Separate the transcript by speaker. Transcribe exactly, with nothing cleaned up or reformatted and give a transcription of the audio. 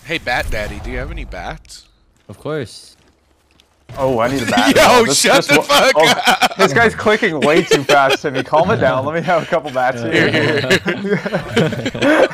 Speaker 1: Hey, Batt-daddy, do you have any bats?
Speaker 2: Of course.
Speaker 3: Oh, I need a bat.
Speaker 1: Yo,
Speaker 3: oh, this,
Speaker 1: shut
Speaker 3: this,
Speaker 1: the fuck
Speaker 3: oh,
Speaker 1: up!
Speaker 3: This guy's clicking way too fast to me. Calm it down. Let me have a couple bats here.
Speaker 1: Here, here.